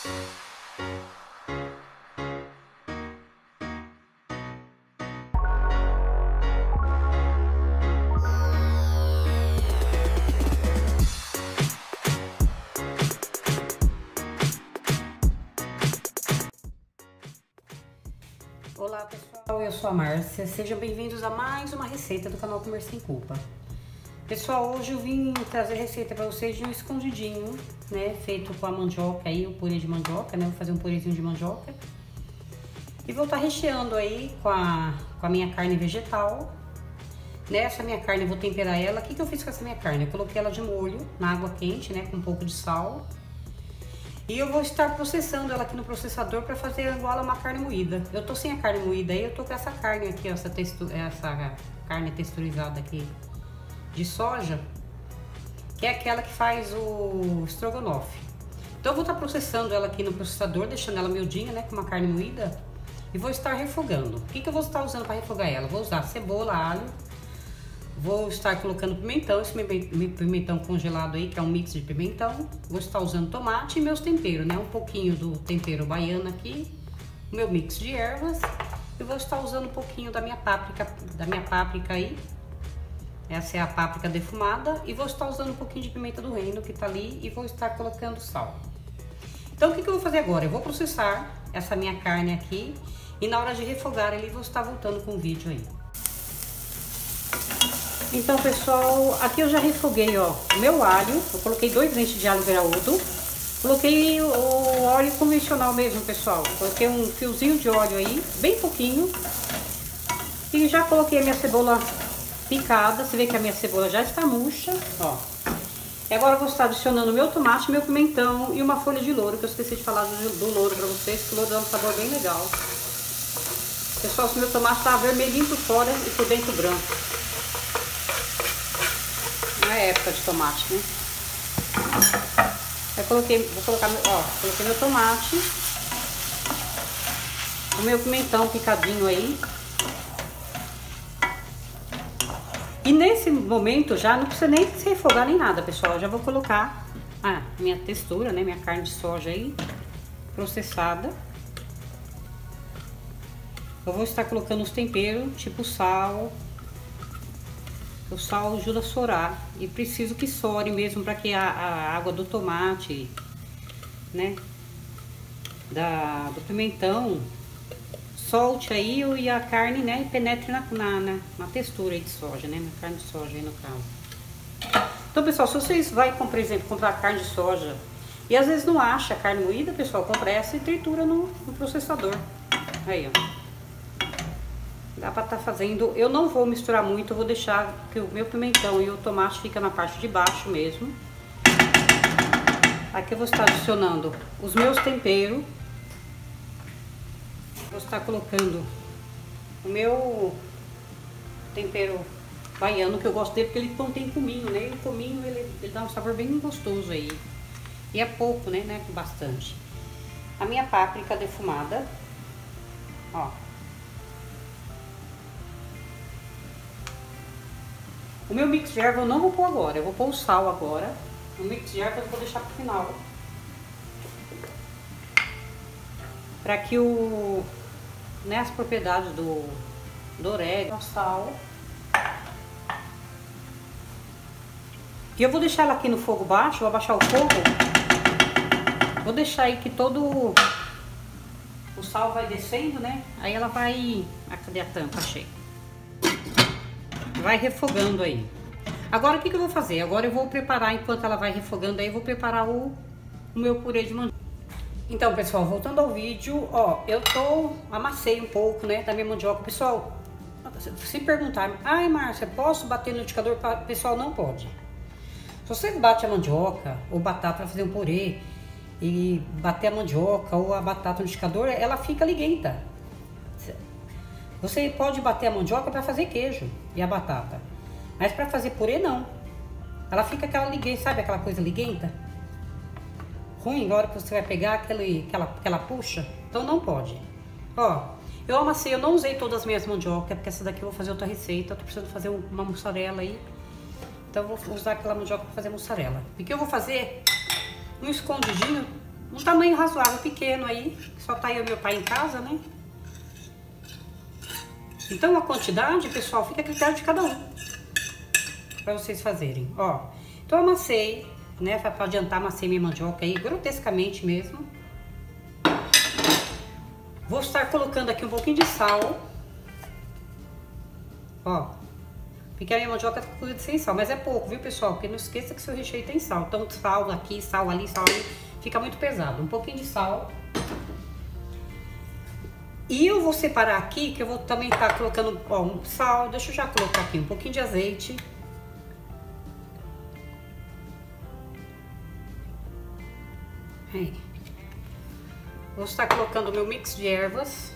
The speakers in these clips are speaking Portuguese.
Olá pessoal, eu sou a Márcia, sejam bem-vindos a mais uma receita do canal Comer Sem Culpa. Pessoal, hoje eu vim trazer receita para vocês de um escondidinho, né, feito com a mandioca aí, o purê de mandioca, né, vou fazer um purezinho de mandioca. E vou estar recheando aí com a minha carne vegetal. Nessa minha carne eu vou temperar ela. O que eu fiz com essa minha carne? Eu coloquei ela de molho na água quente, né, com um pouco de sal. E eu vou estar processando ela aqui no processador para fazer igual a uma carne moída. Eu tô sem a carne moída aí, eu tô com essa carne aqui, ó, essa carne texturizada aqui de soja, que é aquela que faz o estrogonofe. Então eu vou estar processando ela aqui no processador, deixando ela miudinha, né, com uma carne moída, e vou estar refogando. O que eu vou estar usando para refogar ela? Vou usar cebola, alho. Vou estar colocando pimentão, esse pimentão congelado aí, que é um mix de pimentão. Vou estar usando tomate e meus temperos, né? Um pouquinho do tempero baiano aqui, o meu mix de ervas. E vou estar usando um pouquinho da minha páprica aí. Essa é a páprica defumada. E vou estar usando um pouquinho de pimenta do reino que tá ali e vou estar colocando sal. Então o que eu vou fazer agora? Eu vou processar essa minha carne aqui e na hora de refogar ele vou estar voltando com o vídeo aí. Então pessoal, aqui eu já refoguei, ó, o meu alho. Eu coloquei 2 dentes de alho graúdo. Coloquei o óleo convencional mesmo, pessoal. Coloquei um fiozinho de óleo aí, bem pouquinho. E já coloquei a minha cebola picada. Você vê que a minha cebola já está murcha, ó. E agora eu vou estar adicionando meu tomate, meu pimentão e uma folha de louro, que eu esqueci de falar do louro pra vocês, que o louro dá um sabor bem legal. Pessoal, se meu tomate tá vermelhinho por fora e por dentro branco. Não é época de tomate, né? Eu vou colocar, ó, coloquei meu tomate, o meu pimentão picadinho aí. E nesse momento já não precisa nem se refogar nem nada, pessoal. Eu já vou colocar a minha textura, né? Minha carne de soja aí, processada. Eu vou estar colocando os temperos, tipo sal. O sal ajuda a sorar e preciso que sore mesmo para que a água do tomate, né, do pimentão solte aí e a carne, né, penetre na textura aí de soja, né, na carne de soja aí no caso. Então pessoal, se vocês vão, por exemplo, comprar carne de soja e às vezes não acha a carne moída, pessoal, compra essa e tritura no processador. Aí, ó. Dá pra estar fazendo, eu não vou misturar muito, eu vou deixar que o meu pimentão e o tomate fica na parte de baixo mesmo. Aqui eu vou estar adicionando os meus temperos. Vou estar colocando o meu tempero baiano, que eu gosto dele porque ele contém cominho, né? E o cominho ele dá um sabor bem gostoso aí. E é pouco, né? Bastante. A minha páprica defumada, ó. O meu mix de erva eu não vou pôr agora, eu vou pôr o sal agora. O mix de erva eu vou deixar pro final. Para que as propriedades do orégano, o sal. E eu vou deixar ela aqui no fogo baixo, vou abaixar o fogo. Vou deixar aí que todo o sal vai descendo, né? Aí ela vai... cadê a tampa? Achei. Vai refogando aí. Agora o que eu vou fazer? Agora eu vou preparar, enquanto ela vai refogando aí, eu vou preparar o meu purê de mandioca. Então pessoal, voltando ao vídeo, ó, amassei um pouco, né, da minha mandioca. Pessoal, se perguntar, ai Márcia, posso bater no liquidificador? Pessoal, não pode. Se você bate a mandioca ou batata para fazer um purê e bater a mandioca ou a batata no liquidificador, ela fica liguenta. Você pode bater a mandioca para fazer queijo e a batata, mas para fazer purê não. Ela fica aquela liguenta, sabe aquela coisa liguenta? Ruim, na hora que você vai pegar aquela puxa, então não pode. Ó, eu amassei, eu não usei todas as minhas mandiocas, porque essa daqui eu vou fazer outra receita. Eu tô precisando fazer uma mussarela aí, então eu vou usar aquela mandioca para fazer mussarela. Porque eu vou fazer um escondidinho um tamanho razoável, pequeno aí. Só tá eu e meu pai em casa, né? Então a quantidade, pessoal, fica a critério de cada um. Pra vocês fazerem, ó. Então eu amassei, né? Pra adiantar, amassei minha mandioca aí, grotescamente mesmo. Vou estar colocando aqui um pouquinho de sal. Ó. Porque a minha mandioca tá cozida sem sal, mas é pouco, viu, pessoal? Porque não esqueça que seu recheio tem sal. Então, sal aqui, sal ali, fica muito pesado. Um pouquinho de sal. E eu vou separar aqui, que eu vou também estar colocando, ó, um sal. Deixa eu já colocar aqui um pouquinho de azeite. Aí. Vou estar colocando o meu mix de ervas.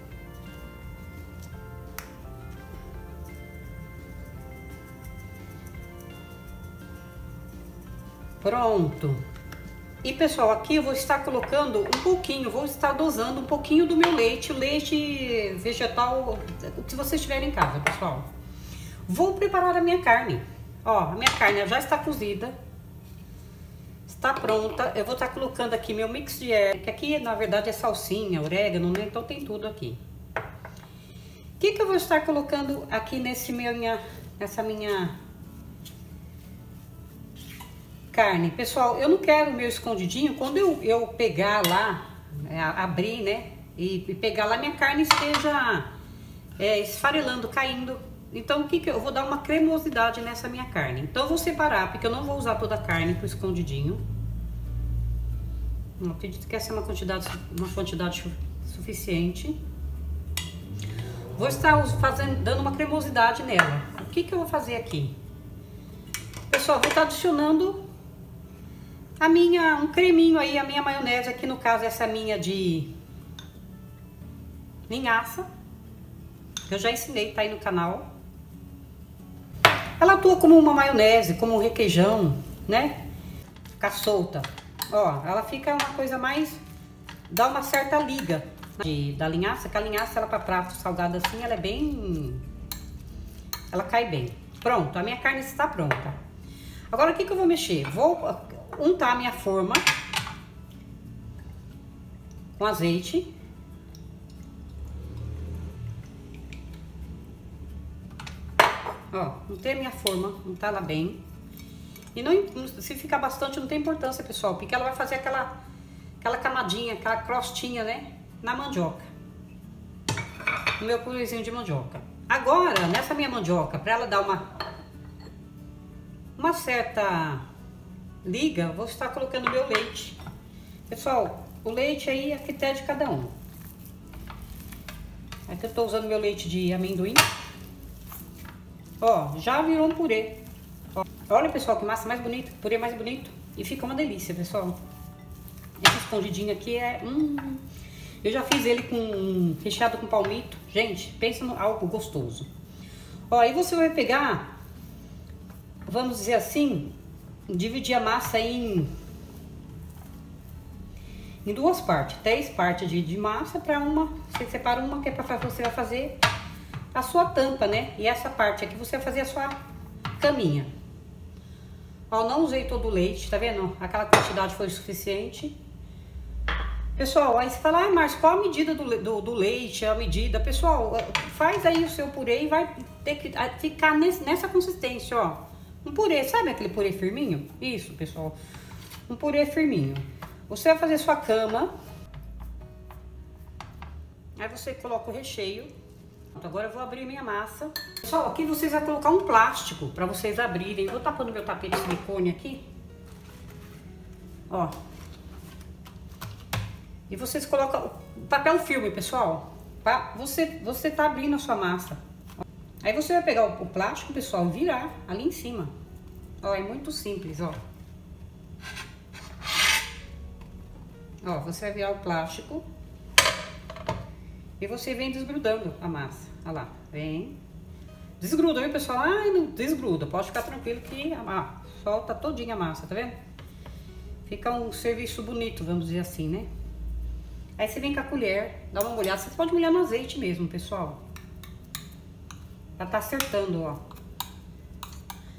Pronto. E pessoal, aqui eu vou estar colocando um pouquinho, vou estar dosando um pouquinho do meu leite, o leite vegetal, o que vocês tiverem em casa, pessoal. Vou preparar a minha carne. Ó, a minha carne já está cozida. Está pronta. Eu vou estar colocando aqui meu mix de ervas, que aqui na verdade é salsinha, orégano, né? Então tem tudo aqui. O que eu vou estar colocando aqui nessa minha carne? Pessoal, eu não quero o meu escondidinho, quando eu pegar lá, abrir, né, e pegar lá, minha carne esteja esfarelando, caindo. Então, eu vou dar uma cremosidade nessa minha carne. Então, eu vou separar, porque eu não vou usar toda a carne pro escondidinho. Eu acredito que essa é uma quantidade suficiente. Vou estar dando uma cremosidade nela. O que eu vou fazer aqui? Pessoal, vou estar adicionando um creminho aí, a minha maionese, aqui no caso essa minha de linhaça, que eu já ensinei, tá aí no canal. Ela atua como uma maionese, como um requeijão, né? Fica solta. Ó, ela fica uma coisa mais, dá uma certa liga da linhaça, que a linhaça, ela pra prato salgado assim, ela é bem, ela cai bem. Pronto, a minha carne está pronta. Agora, o que eu vou mexer? Vou untar a minha forma com azeite. Ó, untei a minha forma, untar ela bem. E se ficar bastante, não tem importância, pessoal, porque ela vai fazer aquela camadinha, aquela crostinha, né, na mandioca. No meu purezinho de mandioca. Agora, nessa minha mandioca, pra ela dar uma certa liga, vou estar colocando meu leite. Pessoal, o leite aí é a critério de cada um. Aqui eu tô usando meu leite de amendoim. Ó, já virou um purê. Ó, olha, pessoal, que massa mais bonita, purê mais bonito. E fica uma delícia, pessoal. Esse escondidinho aqui eu já fiz ele recheado com palmito. Gente, pensa em algo gostoso. Ó, aí você vai pegar, vamos dizer assim, dividir a massa em duas partes, 3 partes de massa para uma. Você separa uma que é para você vai fazer a sua tampa, né? E essa parte aqui você vai fazer a sua caminha. Ó, não usei todo o leite, tá vendo? Aquela quantidade foi suficiente. Pessoal, aí você fala, ah, Márcia, qual a medida do leite? A medida, pessoal, faz aí o seu purê e vai ter que ficar nessa consistência, ó. Um purê, sabe aquele purê firminho? Isso, pessoal, um purê firminho. Você vai fazer sua cama. Aí você coloca o recheio. Agora eu vou abrir minha massa. Pessoal, aqui vocês vão colocar um plástico para vocês abrirem. Vou tapando meu tapete de silicone aqui. Ó. E vocês colocam papel filme, pessoal. Você tá abrindo a sua massa. Aí você vai pegar o plástico, pessoal, e virar ali em cima. Ó, é muito simples, ó. Ó, você vai virar o plástico. E você vem desgrudando a massa. Olha lá, vem. Desgruda, viu, pessoal? Ai, não desgruda. Pode ficar tranquilo que solta todinha a massa, tá vendo? Fica um serviço bonito, vamos dizer assim, né? Aí você vem com a colher, dá uma molhada. Você pode molhar no azeite mesmo, pessoal. Pra tá acertando, ó.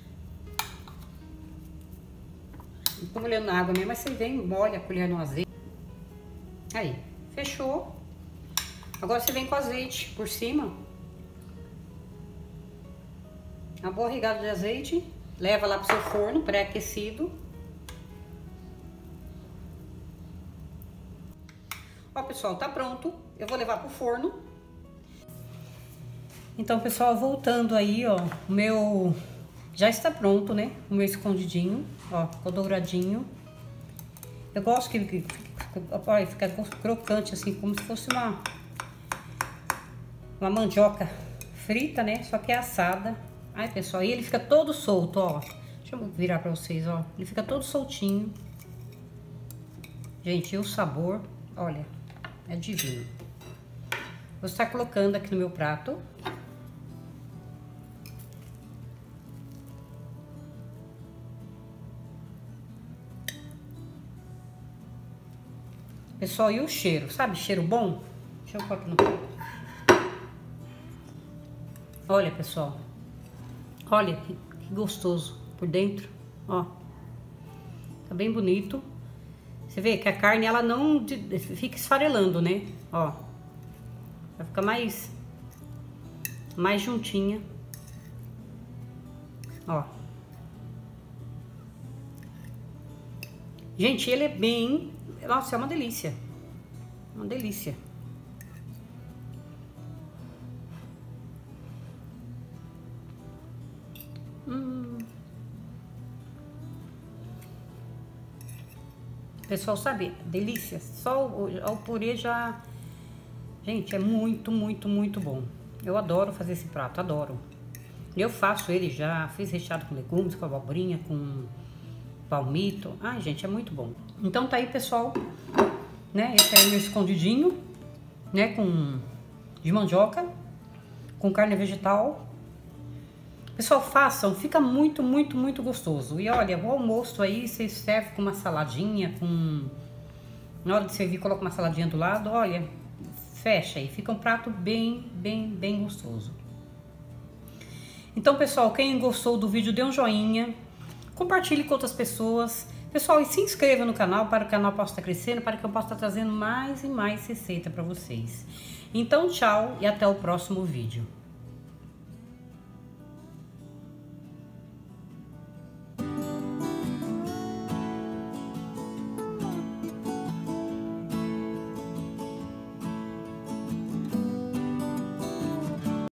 Não tô molhando na água mesmo, mas você vem, molha a colher no azeite. Aí, fechou. Agora você vem com azeite por cima. Uma boa regada de azeite. Leva lá pro seu forno pré-aquecido. Ó, pessoal, tá pronto. Eu vou levar pro forno. Então, pessoal, voltando aí, ó, o meu já está pronto, né? O meu escondidinho, ó, ficou douradinho. Eu gosto que fica crocante, assim, como se fosse uma mandioca frita, né? Só que é assada. Ai, pessoal, e ele fica todo solto, ó. Deixa eu virar pra vocês, ó. Ele fica todo soltinho. Gente, e o sabor, olha, é divino. Vou estar colocando aqui no meu prato. Pessoal, e o cheiro? Sabe, cheiro bom? Deixa eu pôr aqui no prato. Olha, pessoal. Olha que gostoso por dentro, ó. Tá bem bonito. Você vê que a carne, ela não fica esfarelando, né? Ó. Vai ficar mais juntinha. Ó. Gente, ele é bem... Nossa, é uma delícia. Uma delícia. Pessoal, sabe? Delícia. Só o purê já... Gente, é muito, muito, muito bom. Eu adoro fazer esse prato, adoro. Eu faço ele já, fiz recheado com legumes, com abobrinha, com palmito. Ai, gente, é muito bom. Então tá aí, pessoal, né? Esse aí é o meu escondidinho, né? De mandioca, com carne vegetal. Pessoal, façam, fica muito, muito, muito gostoso. E olha, o almoço aí, você serve com uma saladinha, na hora de servir, coloca uma saladinha do lado, olha, fecha aí. Fica um prato bem, bem, bem gostoso. Então, pessoal, quem gostou do vídeo, dê um joinha, compartilhe com outras pessoas. Pessoal, e se inscreva no canal para que o canal possa estar crescendo, para que eu possa estar trazendo mais e mais receita para vocês. Então, tchau e até o próximo vídeo.